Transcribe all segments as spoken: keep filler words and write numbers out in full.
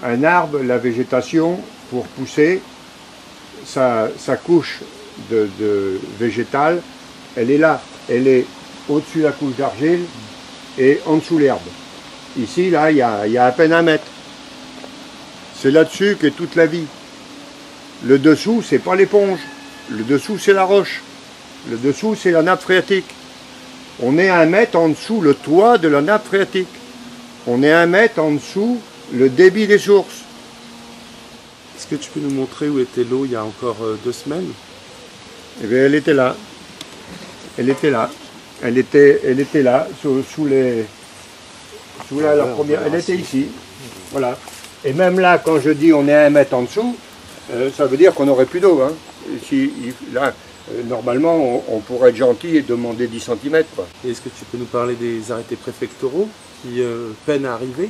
un arbre, la végétation, pour pousser, sa, sa couche de, de végétale, elle est là, elle est au-dessus de la couche d'argile et en dessous l'herbe. Ici, là, il y a, il y a à peine un mètre. C'est là-dessus qu'est toute la vie. Le dessous, c'est pas l'éponge. Le dessous, c'est la roche. Le dessous, c'est la nappe phréatique. On est à un mètre en dessous le toit de la nappe phréatique. On est à un mètre en dessous le débit des sources. Est-ce que tu peux nous montrer où était l'eau il y a encore euh, deux semaines? Eh bien, elle était là. Elle était là. Elle était, elle était là, sous, sous les... Sous la, la première... Elle était ici. Voilà. Et même là, quand je dis on est à un mètre en dessous, euh, ça veut dire qu'on n'aurait plus d'eau. Hein. Si, là, euh, normalement, on, on pourrait être gentil et demander dix centimètres. Est-ce que tu peux nous parler des arrêtés préfectoraux qui euh, peinent à arriver?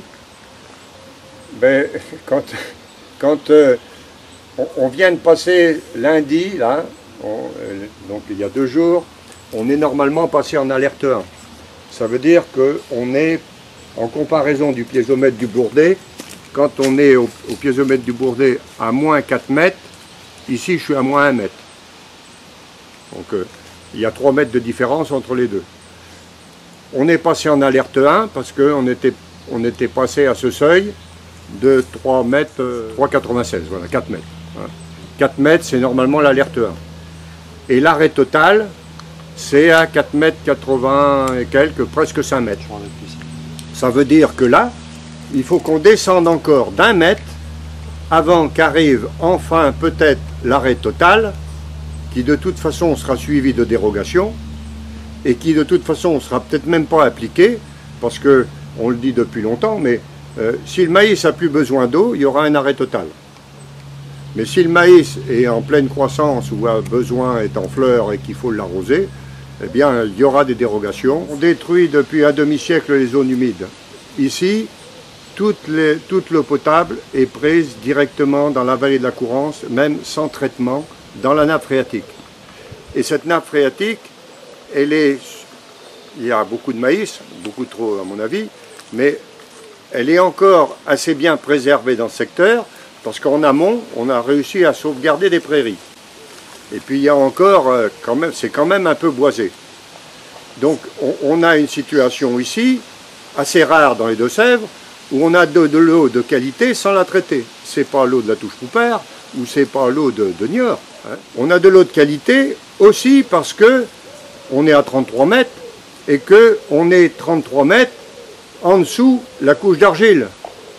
Ben, quand quand euh, on, on vient de passer lundi, là, on, euh, donc il y a deux jours, on est normalement passé en alerte un. Ça veut dire qu'on est, en comparaison du piézomètre du Bourdet, quand on est au, au piézomètre du Bourdet à moins quatre mètres, ici je suis à moins un mètre. Donc euh, il y a trois mètres de différence entre les deux. On est passé en alerte un parce qu'on était, on était passé à ce seuil de trois mètres, euh, trois virgule quatre-vingt-seize, voilà, quatre mètres. Hein. quatre mètres, c'est normalement l'alerte un. Et l'arrêt total, c'est à quatre mètres quatre-vingts et quelques, presque cinq mètres. Ça veut dire que là, il faut qu'on descende encore d'un mètre avant qu'arrive enfin peut-être l'arrêt total, qui de toute façon sera suivi de dérogations et qui de toute façon ne sera peut-être même pas appliqué, parce que, on le dit depuis longtemps, mais euh, si le maïs n'a plus besoin d'eau, il y aura un arrêt total. Mais si le maïs est en pleine croissance ou a besoin, est en fleurs et qu'il faut l'arroser, eh bien, il y aura des dérogations. On détruit depuis un demi-siècle les zones humides. Ici, toute, les, toute l'eau potable est prise directement dans la vallée de la Courance, même sans traitement, dans la nappe phréatique. Et cette nappe phréatique, elle est, il y a beaucoup de maïs, beaucoup trop à mon avis, mais elle est encore assez bien préservée dans ce secteur, parce qu'en amont, on a réussi à sauvegarder des prairies. Et puis il y a encore, quand même, c'est quand même un peu boisé. Donc on, on a une situation ici, assez rare dans les Deux-Sèvres, où on a de, de l'eau de qualité sans la traiter. C'est pas l'eau de la Touche-Poupère, ou c'est pas l'eau de, de Niort. Hein. On a de l'eau de qualité aussi parce que on est à trente-trois mètres, et qu'on est trente-trois mètres en dessous la couche d'argile.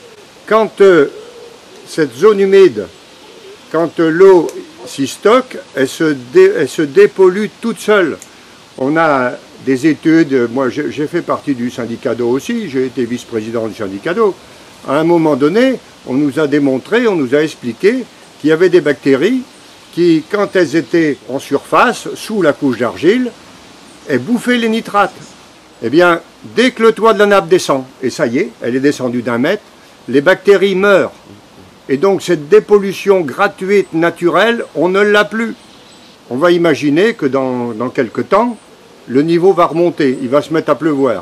Quand euh, cette zone humide, quand euh, l'eau s'y stocke, elle se, dé, elle se dépollue toute seule. On a des études, moi j'ai fait partie du syndicat d'eau aussi, j'ai été vice-président du syndicat d'eau. À un moment donné, on nous a démontré, on nous a expliqué qu'il y avait des bactéries qui, quand elles étaient en surface, sous la couche d'argile, elles bouffaient les nitrates. Eh bien, dès que le toit de la nappe descend, et ça y est, elle est descendue d'un mètre, les bactéries meurent. Et donc cette dépollution gratuite, naturelle, on ne l'a plus. On va imaginer que dans, dans quelques temps, le niveau va remonter, il va se mettre à pleuvoir.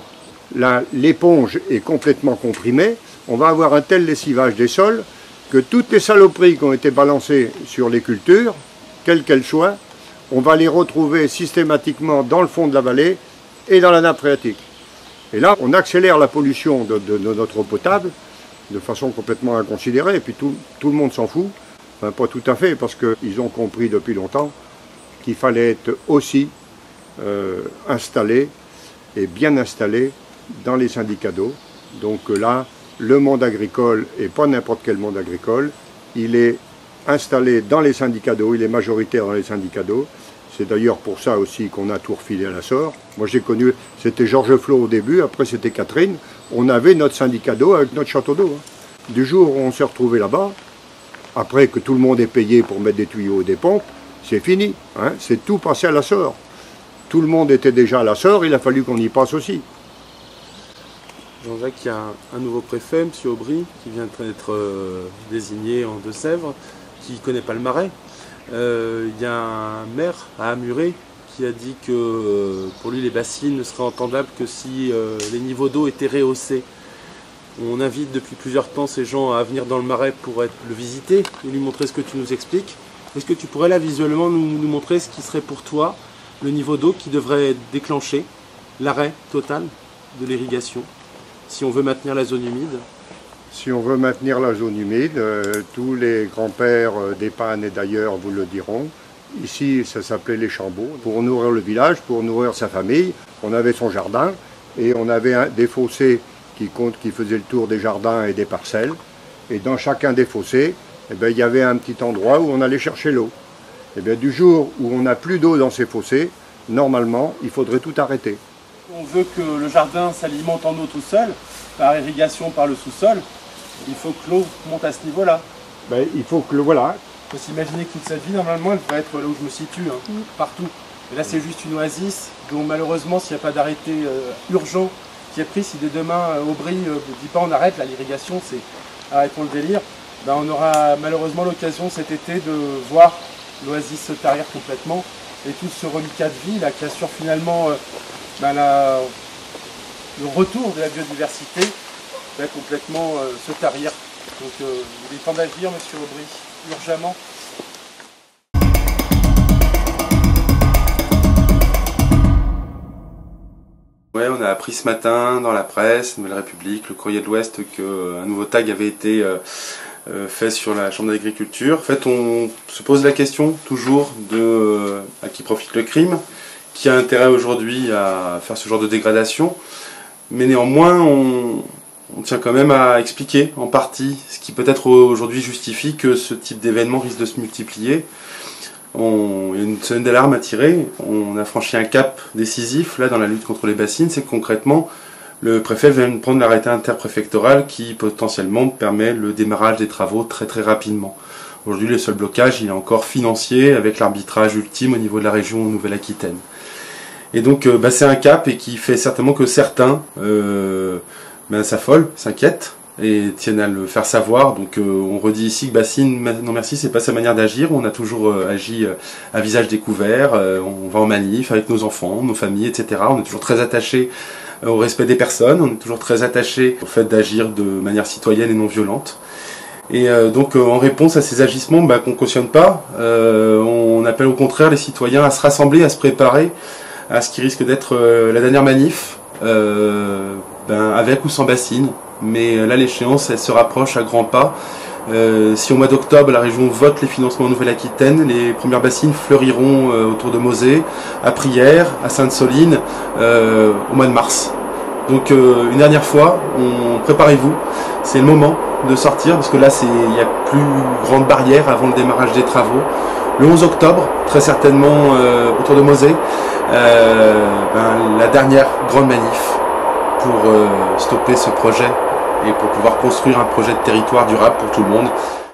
L'éponge est complètement comprimée, on va avoir un tel lessivage des sols que toutes les saloperies qui ont été balancées sur les cultures, quelles qu'elles soient, on va les retrouver systématiquement dans le fond de la vallée et dans la nappe phréatique. Et là, on accélère la pollution de, de, de notre eau potable de façon complètement inconsidérée, et puis tout, tout le monde s'en fout. Enfin, pas tout à fait, parce qu'ils ont compris depuis longtemps qu'il fallait être aussi euh, installé, et bien installé, dans les syndicats d'eau. Donc là, le monde agricole, et pas n'importe quel monde agricole, il est installé dans les syndicats d'eau, il est majoritaire dans les syndicats d'eau. C'est d'ailleurs pour ça aussi qu'on a tout refilé à la SOR. Moi j'ai connu, c'était Georges Flot au début, après c'était Catherine. On avait notre syndicat d'eau avec notre château d'eau. Hein. Du jour où on s'est retrouvé là-bas, après que tout le monde est payé pour mettre des tuyaux et des pompes, c'est fini. Hein. C'est tout passé à la SOR. Tout le monde était déjà à la SOR, il a fallu qu'on y passe aussi. Jean-Jacques, il y a un, un nouveau préfet, M. Aubry, qui vient d'être euh, désigné en Deux-Sèvres, qui ne connaît pas le Marais. Euh, il y a un maire à Amuré qui a dit que euh, pour lui les bassines ne seraient entendables que si euh, les niveaux d'eau étaient rehaussés. On invite depuis plusieurs temps ces gens à venir dans le Marais pour être, le visiter et lui montrer ce que tu nous expliques. Est-ce que tu pourrais là visuellement nous, nous montrer ce qui serait pour toi le niveau d'eau qui devrait déclencher l'arrêt total de l'irrigation si on veut maintenir la zone humide? Si on veut maintenir la zone humide, euh, tous les grands-pères euh, d'Épanne et d'ailleurs vous le diront. Ici, ça s'appelait les Chambeaux. Pour nourrir le village, pour nourrir sa famille, on avait son jardin et on avait un, des fossés qui, comptent, qui faisaient le tour des jardins et des parcelles. Et dans chacun des fossés, eh bien, il y avait un petit endroit où on allait chercher l'eau. Et bien, du jour où on n'a plus d'eau dans ces fossés, normalement, il faudrait tout arrêter. On veut que le jardin s'alimente en eau tout seul, par irrigation par le sous-sol. Il faut que l'eau monte à ce niveau-là. Ben, il faut que le voilà. Il faut s'imaginer que toute cette vie, normalement, elle devrait être là où je me situe, hein, mmh. partout. Et là, c'est juste une oasis, dont malheureusement, s'il n'y a pas d'arrêté euh, urgent qui est pris, si dès demain, euh, Aubry ne euh, dit pas on arrête, l'irrigation, c'est arrêtons le délire, ben, on aura malheureusement l'occasion cet été de voir l'oasis se tarir complètement et tout ce reliquat de vie là, qui assure finalement euh, ben, la, le retour de la biodiversité va complètement euh, se tarir. Donc euh, il est temps d'agir, monsieur Aubry, urgemment. Ouais, on a appris ce matin dans la presse, Nouvelle République, le Courrier de l'Ouest, qu'un nouveau tag avait été euh, euh, fait sur la Chambre d'agriculture. En fait, on se pose la question toujours de euh, à qui profite le crime, qui a intérêt aujourd'hui à faire ce genre de dégradation, mais néanmoins, on, on tient quand même à expliquer en partie ce qui peut-être aujourd'hui justifie que ce type d'événement risque de se multiplier. On, il y a une sonnette d'alarme à tirer, on a franchi un cap décisif là dans la lutte contre les bassines, c'est que concrètement le préfet vient de prendre l'arrêté interpréfectoral qui potentiellement permet le démarrage des travaux très très rapidement. Aujourd'hui le seul blocage il est encore financier avec l'arbitrage ultime au niveau de la région Nouvelle-Aquitaine. Et donc euh, bah, c'est un cap et qui fait certainement que certains euh, ben, s'affolent, s'inquiètent et tiennent à le faire savoir. Donc euh, on redit ici que Bassines, non merci, c'est pas sa manière d'agir. On a toujours euh, agi euh, à visage découvert, euh, on va en manif avec nos enfants, nos familles, et cetera. On est toujours très attaché euh, au respect des personnes, on est toujours très attaché au fait d'agir de manière citoyenne et non violente. Et euh, donc euh, en réponse à ces agissements bah, qu'on cautionne pas, euh, on appelle au contraire les citoyens à se rassembler, à se préparer à ce qui risque d'être euh, la dernière manif, euh, ben, avec ou sans bassine. Mais là l'échéance elle se rapproche à grands pas. Euh, si au mois d'octobre la région vote les financements en Nouvelle-Aquitaine, les premières bassines fleuriront euh, autour de Mosée, à Prières, à Sainte-Soline, euh, au mois de mars. Donc euh, une dernière fois, on, préparez-vous, c'est le moment de sortir parce que là il n'y a plus grande barrière avant le démarrage des travaux. Le onze octobre, très certainement euh, autour de Mosée, euh, ben, la dernière grande manif pour euh, stopper ce projet et pour pouvoir construire un projet de territoire durable pour tout le monde.